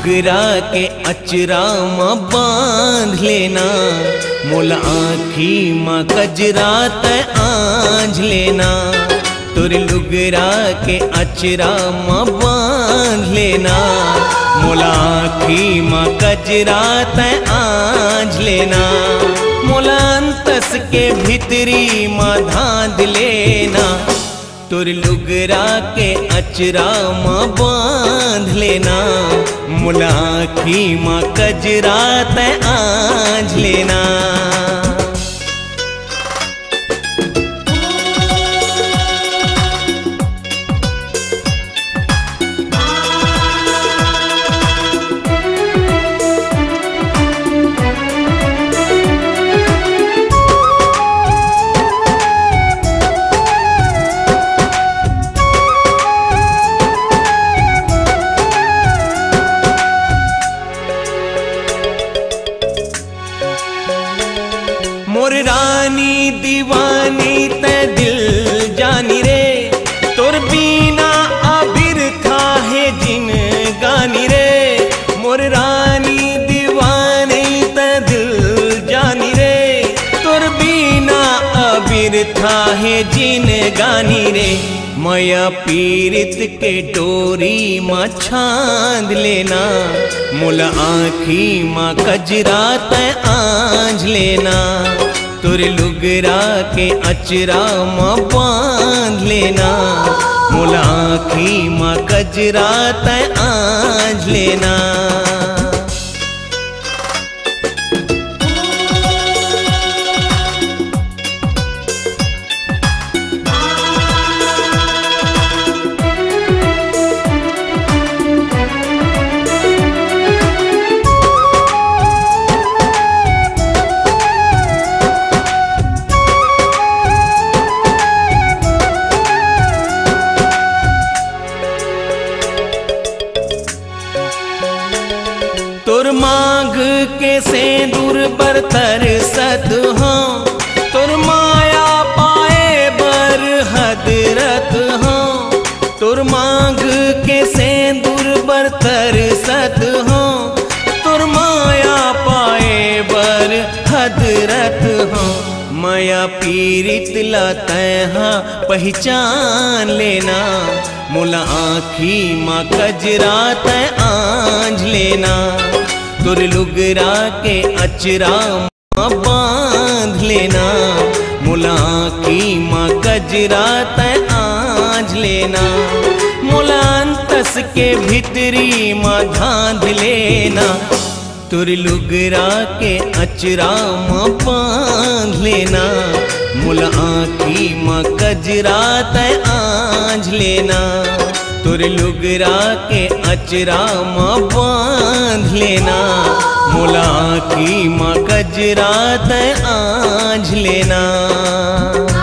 लुगरा के अचरा माँ बांध लेना, मोला आँखी माँ कजरा तय आँझ लेना। तुर लुगरा के अचरा माँ बांध लेना, मोला आँखी माँ कजरा तय आँझ लेना। मोला अंतस के भीतरी माँ धांध लेना, तुर लुगरा के अचरा माँ बांध लेना, मोला आँखी माँ कजरा तय आँझ लेना। मोर रानी दीवानी ते दिल जानी रे, तोर बीना अबिर था है जिन गानी रे। मोर रानी दीवानी ते दिल जानी रे, तोर बीना अबिर था है जिन गानी रे। माया पीरित के डोरी माँ छांद लेना, मोला आँखी माँ कजरा तय आँझ लेना। तुर लुगरा के अचरा माँ बांध लेना, मोला आँखी माँ कजरा तय आँझ लेना। तोर मांग के सेंदूर बरतर सत हाँ, तोर माया पाए बर हदरत हाँ। तोर मांग के सेंदूर बरतर सत हाँ, तोर माया पाए बर हदरत हाँ। माया पीरित लातै हाँ पहचान लेना, मोला आँखी माँ कजरा तय आँझ लेना। तुर लुगरा के अचरा माँ बांध लेना, मोला आँखी माँ कजरा तय आँझ लेना। मोला अंतस के भीतरी माँ धांध लेना, तुर लुगरा के अचरा माँ बांध लेना, मोला आँखी माँ कजरा तय आँझ लेना। तुर लुगरा के अचरा माँ बांध लेना, मोला आँखी माँ कजरा तय आँझ लेना।